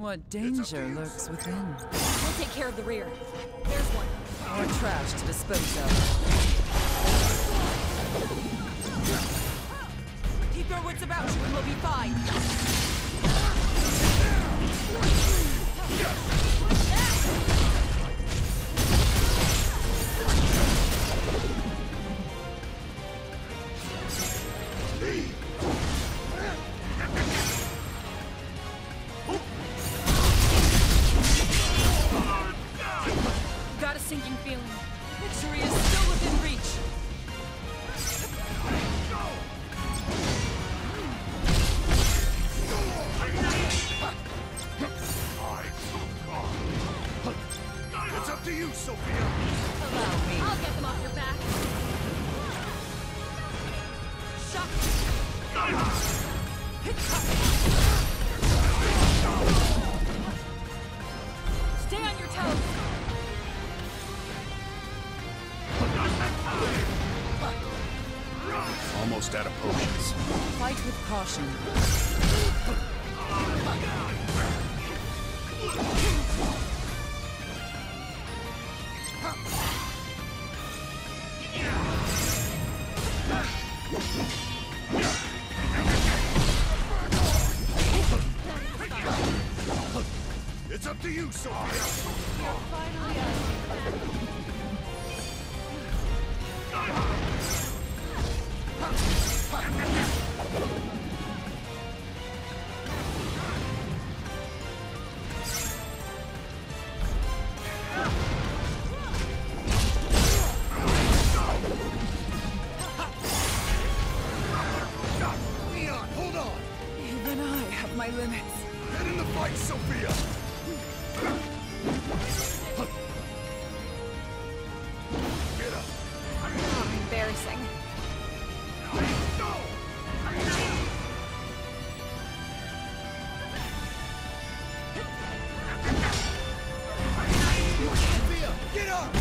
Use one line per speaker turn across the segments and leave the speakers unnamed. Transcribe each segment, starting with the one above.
What danger lurks within?
We'll take care of the rear. There's one.
More trash to dispose of.
Keep your wits about you and we'll be fine. Got a sinking feeling. Victory is still within reach.
It's up to you, Sophia.
Allow me. I'll get them off your back. Shock. Stay on your toes.
Almost out of potions.
Fight with caution.
It's up to you, Sophia.
You're finally out.
Leon, hold on.
Even I have my limits.
Get in the fight, Sophia. Get up.
Oh, embarrassing.
Sophia, get up.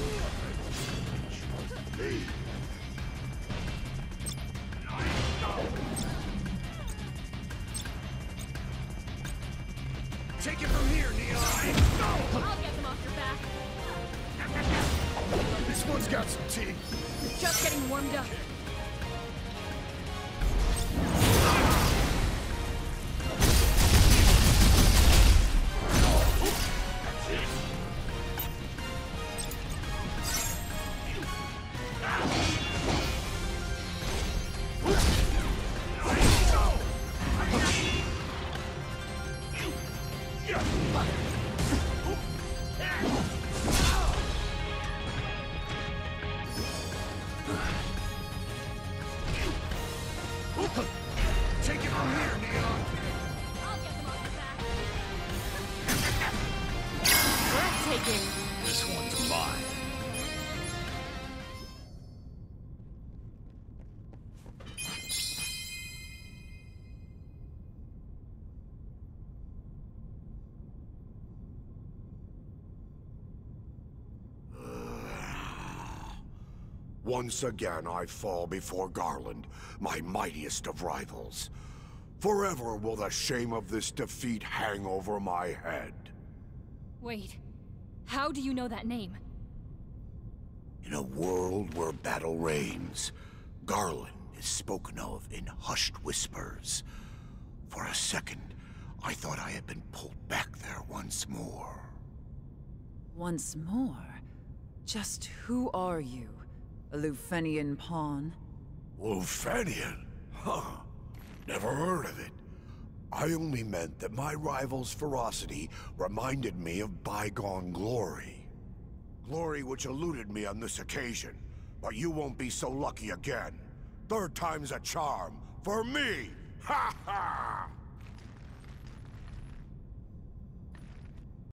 Take it from here, Neon.
I'll get them off your back.
This one's got some teeth.
Just getting warmed up.
Take it from here, Neon.
I'll get them off your back. Breathtaking.
This one's mine. Once again I fall before Garland, my mightiest of rivals. Forever will the shame of this defeat hang over my head.
Wait. How do you know that name?
In a world where battle reigns, Garland is spoken of in hushed whispers. For a second, I thought I had been pulled back there once more.
Once more? Just who are you? A Lufenian pawn?
Lufenian? Huh. Never heard of it. I only meant that my rival's ferocity reminded me of bygone glory. Glory which eluded me on this occasion, but you won't be so lucky again. Third time's a charm, for me! Ha ha!